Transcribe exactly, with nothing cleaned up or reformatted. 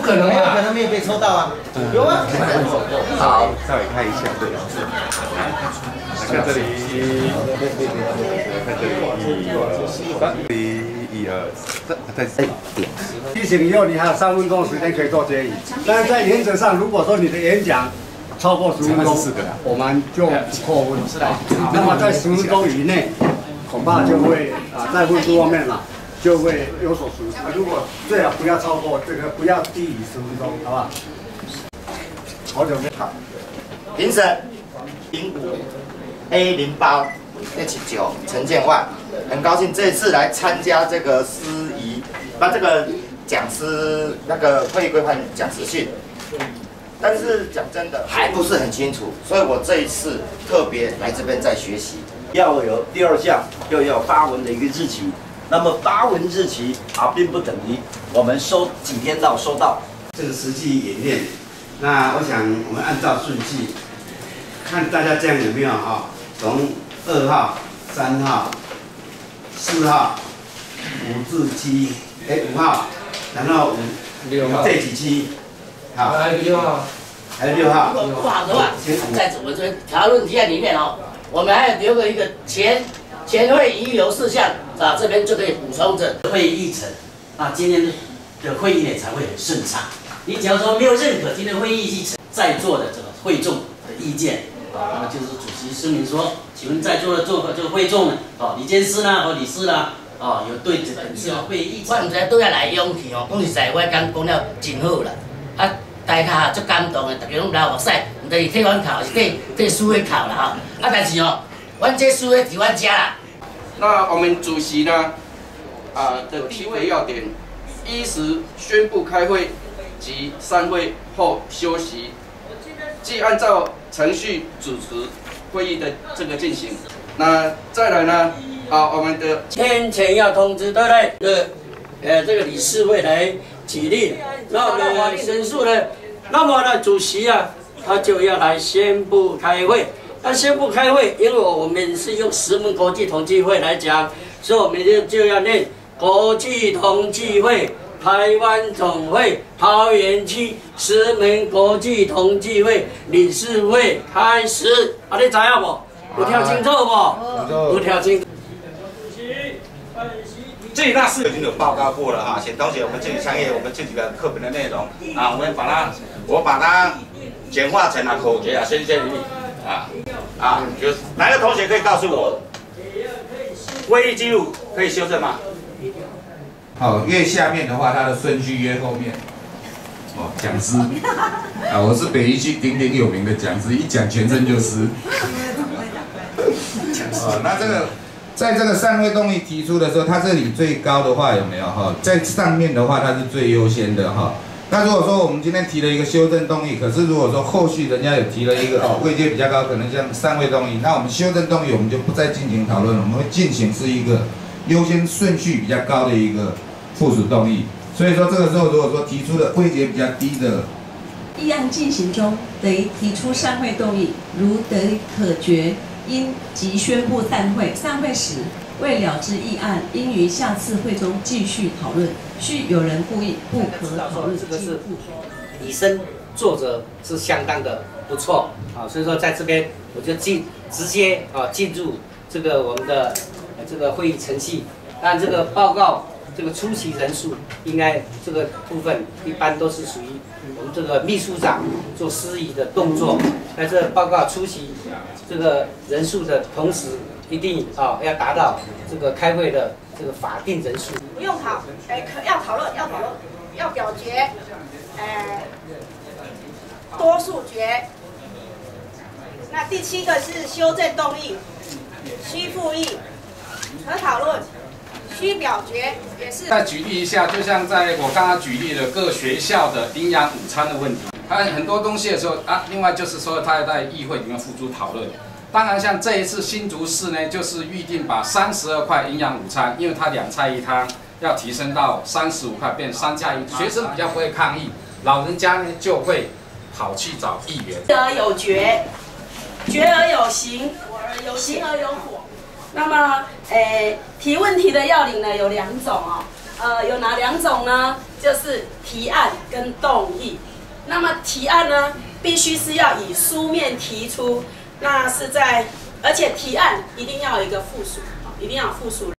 可能啊，可能没有被抽到啊。有啊。 好，稍微看一下，对，是。来看这里，来看这里，一二三，一二三，再再点。 提醒以后，你还有三分钟的时间可以做接引。但是在原则上，如果说你的演讲超过十分钟，我们就扣分。那么在十分钟以内，恐怕就会啊，在分数方面啦，就会有所损失。如果最好不要超过这个，不要低于十分钟，好不好？好久没好。 评审零五 A 零八 H 九陈建万，很高兴这次来参加这个司仪，把这个讲师那个会议规范讲师训。但是讲真的还不是很清楚，所以我这一次特别来这边再学习。 要有第二项，又要发文的一个日期。那么发文日期啊，并不等于我们收几天到收到。 这个实际演练，那我想我们按照顺序，看大家这样有没有啊？从二号、三号、四号、五至七，哎五号，然后五六号这几期。 好，还有六号，还有六号。 不好的话，在我们这讨论提案里面哦，我们还留了一个前前会遗留事项啊，这边就可以补充着会议议程，那今天的会议呢才会很顺畅。你假如说没有认可今天会议议程，在座的这个会众的意见啊，那么就是主席声明说，请问在座的做这个会众呢，哦，理监事啦和理事啦，哦，有对这本次的会议议程， 我唔知都要来勇气哦，讲实在，我刚讲了真好啦，啊。 大家足感动的，大家拢流目屎，唔就是替阮哭，是替替书的哭啦吼。啊，但是哦，阮这书的伫阮遮啦。 那我们主席呢，啊的地位要点，依时宣布开会及散会后休息，即按照程序主持会议的这个进行。那再来呢，啊我们的先前要通知对不对？呃，呃这个理事会来举例，那我们法定人数呢？ 那么呢，主席啊，他就要来宣布开会。那宣布开会，因为我们是用石门国际同济会来讲，所以我们就就要念国际同济会台湾总会桃园区石门国际同济会理事会开始。啊，你知影无？有听清楚无？有听清楚。 这大事已经有报告过了哈，请同学我们这几项页我们这几个课本的内容啊，我们把它我把它简化成了口诀啊，先先一啊啊，就是哪个同学可以告诉我，会议记录可以修正吗？ 好，越下面的话，它的顺序越后面。哦，讲师啊，我是北一区鼎鼎有名的讲师，一讲全身就湿。哦，那这个。 在这个散会动议提出的时候，它这里最高的话有没有哈？在上面的话，它是最优先的哈。那如果说我们今天提了一个修正动议，可是如果说后续人家有提了一个哦位阶比较高，可能像散会动议，那我们修正动议我们就不再进行讨论了，我们会进行是一个优先顺序比较高的一个附属动议。所以说这个时候如果说提出的位阶比较低的， 议案进行中得提出散会动议，如得可决。 应即宣布散会。散会时未了之议案，应于下次会中继续讨论。须有人故意不可讨论。 这个是以身作则是相当的不错啊，所以说在这边我就进直接啊进入这个我们的这个会议程序。但这个报告这个出席人数应该这个部分一般都是属于我们这个秘书长做司仪的动作。在这报告出席。 这个人数的同时，一定啊要达到这个开会的这个法定人数。 不用讨，哎，可要讨论，要讨论，要表决，哎，多数决。那第七个是修正动议，需复议，可讨论，需表决，也是。 再举例一下，就像在我刚刚举例的各学校的营养午餐的问题。 它很多东西的时候啊，另外就是说，它在议会里面付诸讨论。当然，像这一次新竹市呢，就是预定把三十二块营养午餐，因为它两菜一汤，要提升到三十五块，变三加一。学生比较不会抗议，老人家呢就会跑去找议员。 决而有决，决而有行，行而有果。那么，诶，提问题的要领呢有两种哦。 呃，有哪两种呢？就是提案跟动议。那么提案呢，必须是要以书面提出，那是在，而且提案一定要有一个附属，一定要有附属。